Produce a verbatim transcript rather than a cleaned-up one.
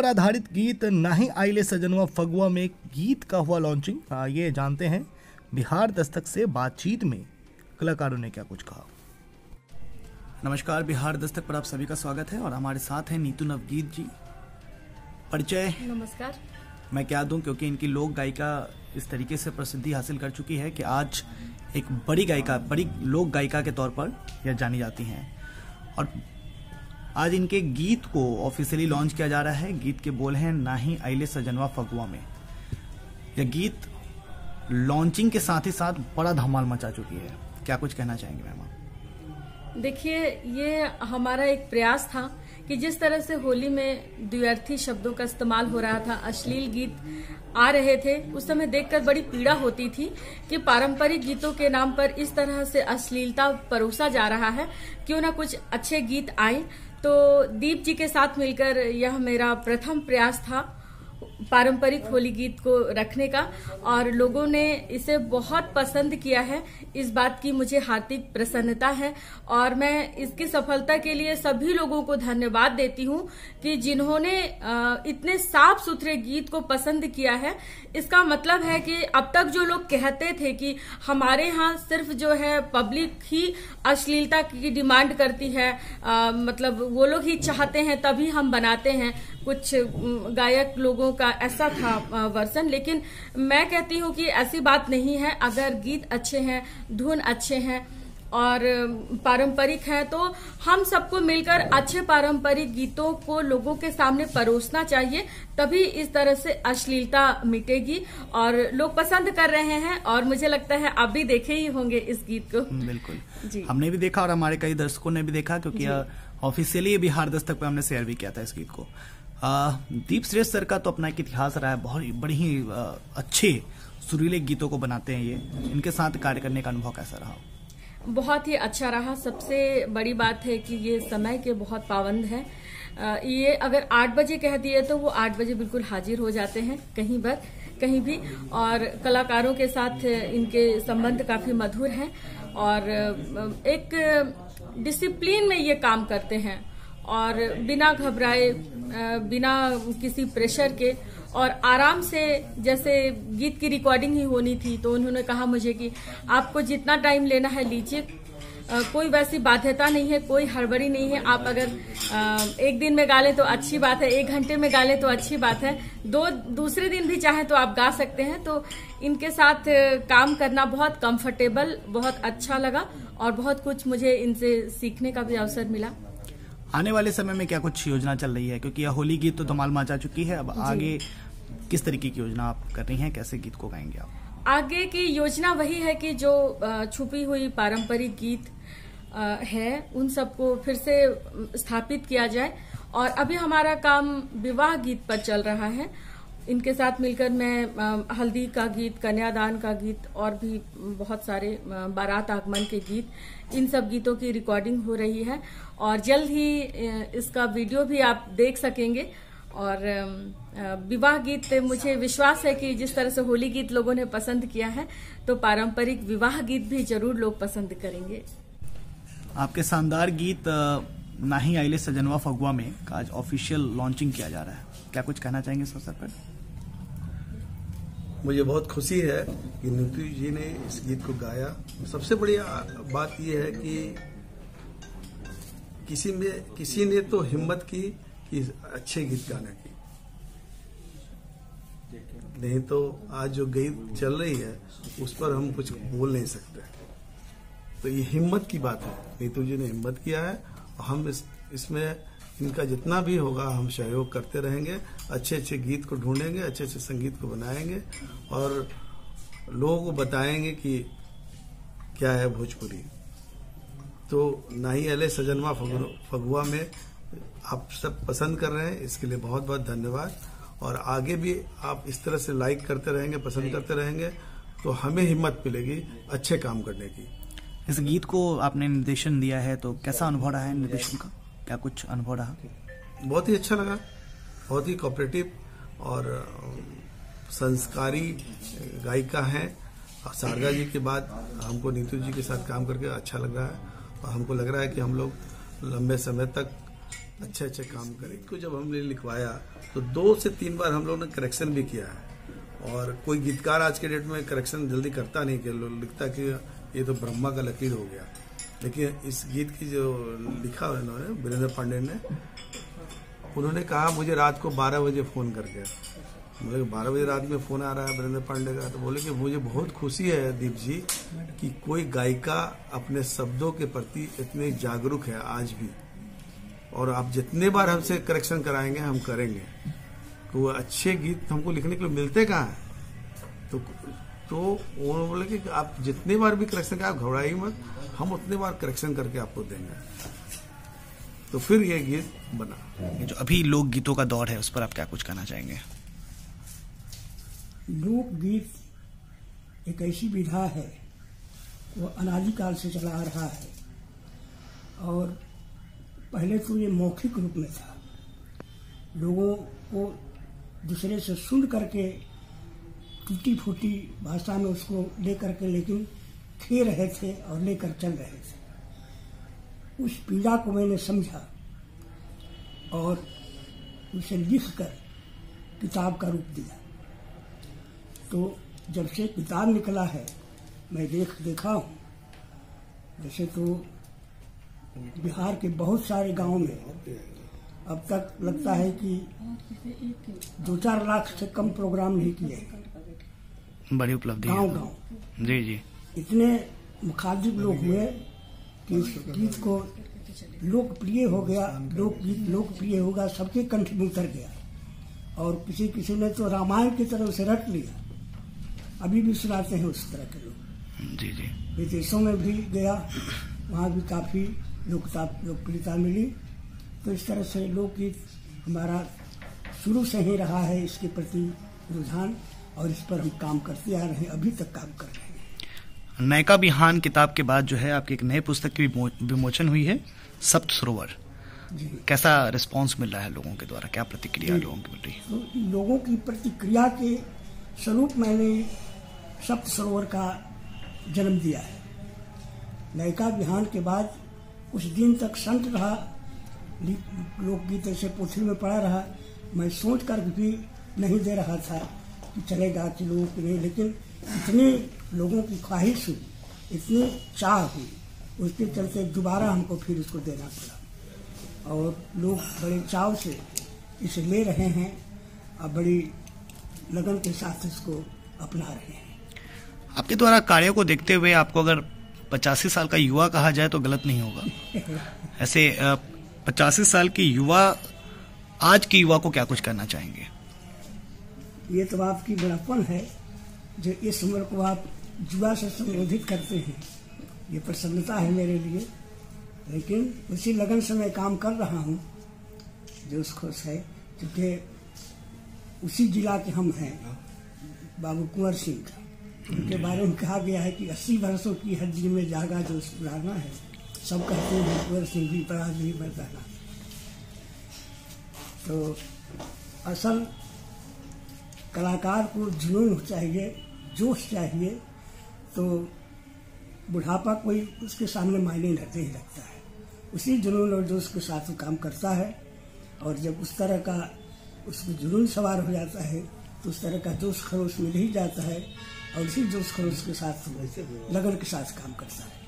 आधारित गीत नाही आइले सजनवा फगुआ में गीत का हुआ लॉन्चिंग। ये जानते हैं बिहार दस्तक से बातचीत में कलाकारों ने क्या कुछ कहा। नमस्कार, बिहार दस्तक पर आप सभी का स्वागत है और हमारे साथ हैं नीतू नवगीत जी। परिचय। नमस्कार। मैं क्या दूं, क्योंकि इनकी लोक गायिका इस तरीके से प्रसिद्धि हासिल कर चुकी है कि आज एक बड़ी गायिका, बड़ी लोक गायिका के तौर पर यह जानी जाती हैं। और आज इनके गीत को ऑफिशियली लॉन्च किया जा रहा है। गीत के बोल हैं नाही आइले सजनवा फगुआ में। यह गीत लॉन्चिंग के साथ ही साथ बड़ा धमाल मचा चुकी है। क्या कुछ कहना चाहेंगे मैम? देखिए, ये हमारा एक प्रयास था कि जिस तरह से होली में द्व्यर्थी शब्दों का इस्तेमाल हो रहा था, अश्लील गीत आ रहे थे, उस समय देखकर बड़ी पीड़ा होती थी कि पारंपरिक गीतों के नाम पर इस तरह से अश्लीलता परोसा जा रहा है। क्यों ना कुछ अच्छे गीत आए। तो दीप जी के साथ मिलकर यह मेरा प्रथम प्रयास था पारंपरिक होली गीत को रखने का, और लोगों ने इसे बहुत पसंद किया है। इस बात की मुझे हार्दिक प्रसन्नता है और मैं इसकी सफलता के लिए सभी लोगों को धन्यवाद देती हूं कि जिन्होंने इतने साफ सुथरे गीत को पसंद किया है। इसका मतलब है कि अब तक जो लोग कहते थे कि हमारे यहाँ सिर्फ जो है पब्लिक ही अश्लीलता की डिमांड करती है, आ, मतलब वो लोग ही चाहते हैं तभी हम बनाते हैं, कुछ गायक लोगों का ऐसा था वर्जन। लेकिन मैं कहती हूँ कि ऐसी बात नहीं है। अगर गीत अच्छे हैं, धुन अच्छे हैं और पारंपरिक है, तो हम सबको मिलकर अच्छे पारंपरिक गीतों को लोगों के सामने परोसना चाहिए, तभी इस तरह से अश्लीलता मिटेगी। और लोग पसंद कर रहे हैं और मुझे लगता है आप भी देखे ही होंगे इस गीत को। बिल्कुल जी, हमने भी देखा और हमारे कई दर्शकों ने भी देखा, क्योंकि ऑफिशियली बिहार दस्तक पे हमने शेयर भी किया था इस गीत को। दीप श्रेष्ठ सर का तो अपना एक इतिहास रहा है, बहुत बड़ी ही अच्छे सुरीले गीतों को बनाते हैं ये। इनके साथ कार्य करने का अनुभव कैसा रहा? बहुत ही अच्छा रहा। सबसे बड़ी बात है कि ये समय के बहुत पाबंद हैं। ये अगर आठ बजे कह दिए तो वो आठ बजे बिल्कुल हाजिर हो जाते हैं कहीं पर कहीं भी, और कलाकारों के साथ इनके संबंध काफी मधुर हैं और एक डिसिप्लिन में ये काम करते हैं और बिना घबराए, बिना किसी प्रेशर के और आराम से। जैसे गीत की रिकॉर्डिंग ही होनी थी तो उन्होंने कहा मुझे कि आपको जितना टाइम लेना है लीजिए, कोई वैसी बाध्यता नहीं है, कोई हड़बड़ी नहीं है। आप अगर आ, एक दिन में गा लें तो अच्छी बात है, एक घंटे में गा लें तो अच्छी बात है, दो दूसरे दिन भी चाहे तो आप गा सकते हैं। तो इनके साथ काम करना बहुत कंफर्टेबल, बहुत अच्छा लगा और बहुत कुछ मुझे इनसे सीखने का भी अवसर मिला। आने वाले समय में क्या कुछ योजना चल रही है, क्योंकि यह होली गीत तो धमाल मचा चुकी है, अब आगे किस तरीके की योजना आप कर रही हैं, कैसे गीत को गाएंगे आप? आगे की योजना वही है कि जो छुपी हुई पारंपरिक गीत है उन सबको फिर से स्थापित किया जाए। और अभी हमारा काम विवाह गीत पर चल रहा है। इनके साथ मिलकर मैं हल्दी का गीत, कन्यादान का गीत और भी बहुत सारे बारात आगमन के गीत, इन सब गीतों की रिकॉर्डिंग हो रही है और जल्द ही इसका वीडियो भी आप देख सकेंगे। और विवाह गीत, मुझे विश्वास है कि जिस तरह से होली गीत लोगों ने पसंद किया है तो पारंपरिक विवाह गीत भी जरूर लोग पसंद करेंगे। आपके शानदार गीत नाही आइले सजनवा फगुआ में आज ऑफिशियल लॉन्चिंग किया जा रहा है, क्या कुछ कहना चाहेंगे इस अवसर पर? मुझे बहुत खुशी है कि नीतू जी ने इस गीत को गाया। सबसे बड़ी बात यह है कि किसी में किसी ने तो हिम्मत की कि अच्छे गीत गाने की, नहीं तो आज जो गीत चल रही है उस पर हम कुछ बोल नहीं सकते। तो ये हिम्मत की बात है, नीतू जी ने हिम्मत किया है और हम इस इसमें इनका जितना भी होगा हम सहयोग करते रहेंगे। अच्छे अच्छे गीत को ढूंढेंगे, अच्छे अच्छे संगीत को बनाएंगे और लोगों को बताएंगे कि क्या है भोजपुरी। तो नाही आइले सजनवा फगुआ में आप सब पसंद कर रहे हैं, इसके लिए बहुत बहुत धन्यवाद। और आगे भी आप इस तरह से लाइक करते रहेंगे, पसंद करते रहेंगे तो हमें हिम्मत मिलेगी अच्छे काम करने की। इस गीत को आपने निर्देशन दिया है तो कैसा अनुभव रहा है निर्देशन का? क्या कुछ अनुभव रहा? बहुत ही अच्छा लगा, बहुत ही कोऑपरेटिव और संस्कारी गायिका हैं। शारदा जी के बाद हमको नीतू जी के साथ काम करके अच्छा लग रहा है और हमको लग रहा है कि हम लोग लंबे समय तक अच्छे अच्छे काम करें। इसको जब हमने लिखवाया तो दो से तीन बार हम लोगों ने करेक्शन भी किया है, और कोई गीतकार आज के डेट में करेक्शन जल्दी करता नहीं, कि लिखता कि ये तो ब्रह्मा का लकीर हो गया। लेकिन इस गीत की जो लिखा है उन्होंने, वीरेंद्र पांडे ने, उन्होंने कहा मुझे रात को बारह बजे फोन करके, मुझे बारह बजे रात में फोन आ रहा है वीरेंद्र पांडे का, तो बोले कि मुझे बहुत खुशी है दीप जी कि कोई गायिका अपने शब्दों के प्रति इतने जागरूक है आज भी, और आप जितने बार हमसे करेक्शन कराएंगे हम करेंगे। तो वो अच्छे गीत हमको लिखने के लिए मिलते कहाँ हैं, तो तो उन्होंने बोले कि आप जितने बार भी करेक्शन करें, आप घबराइए मत, हम उतने बार करेक्शन करके आपको देंगे। तो फिर ये गीत बना। जो अभी लोक गीतों का दौर है, उस पर आप क्या कुछ कहना चाहेंगे? लोकगीत एक ऐसी विधा है, वो अनादिकाल से चला आ रहा है, और पहले तो ये मौखिक रूप में था, लोगों को दूसरे से सुन करके टूटी फूटी भाषा में उसको लेकर के लेकिन खे रहे थे और लेकर चल रहे थे। उस पीड़ा को मैंने समझा और उसे लिखकर किताब का रूप दिया। तो जब से किताब निकला है मैं देख देखा हूँ, जैसे तो बिहार के बहुत सारे गांवों में अब तक लगता है कि दो चार लाख से कम प्रोग्राम नहीं किए, बड़ी उपलब्धि गांव गांव जी जी इतने मुखातिब लोग हुए कि इस गीत को लोकप्रिय हो गया, लोकगीत लोकप्रिय होगा, सबके कंठ में उतर गया, और किसी किसी ने तो रामायण की तरह उसे रट लिया। अभी भी सुनाते हैं उस तरह के लोग। जी जी विदेशों में भी गया, वहाँ भी काफी लोकता लोकप्रियता मिली। तो इस तरह से लोकगीत हमारा शुरू से ही रहा है, इसके प्रति रुझान, और इस पर हम काम करते आ रहे हैं, अभी तक काम कर रहे हैं। नयका बिहान किताब के बाद जो है आपकी एक नई पुस्तक की विमोचन हुई है, सप्त सरोवर। जी, कैसा रिस्पांस मिल रहा है लोगों के द्वारा, क्या प्रतिक्रिया लोगों की मिल रही है? तो लोगों की प्रतिक्रिया के स्वरूप मैंने सप्त सरोवर का जन्म दिया है। नयका बिहान के बाद कुछ दिन तक संत रहा, लोकगीत ऐसे पोथी में पड़ा रहा, मैं सोच कर भी नहीं दे रहा था कि चलेगा कि लोगों की नहीं, लेकिन इतने लोगों की ख्वाहिश हुई, इतनी चाह हुई, उसके चलते दोबारा हमको फिर इसको देना पड़ा, और लोग बड़े चाव से इसे ले रहे हैं और बड़ी लगन के साथ इसको अपना रहे हैं। आपके द्वारा कार्यों को देखते हुए आपको अगर पचासी साल का युवा कहा जाए तो गलत नहीं होगा। ऐसे पचासी साल की युवा, आज की युवा को क्या कुछ करना चाहेंगे? ये तो आपकी बड़ापन है जो इस उम्र को आप जुआ से संबोधित करते हैं, ये प्रसन्नता है मेरे लिए। लेकिन उसी लगन से मैं काम कर रहा हूँ जो उसको है, क्योंकि उसी जिला के हम हैं बाबू कुंवर सिंह का, उनके बारे में कहा गया है कि अस्सी वर्षों की हड्डी में जागा जो पुराना है, सब कहते हैं कुंवर सिंह भी बड़ा नहीं बताना। तो असल कलाकार को जुनून चाहिए, जोश चाहिए, तो बुढ़ापा कोई उसके सामने मायने नहीं रखता है। उसी जुनून और जोश के साथ वो काम करता है, और जब उस तरह का उसको जुनून सवार हो जाता है तो उस तरह का जोश खरोश मिल ही जाता है, और उसी जोश खरोश के साथ लगन के साथ काम करता है।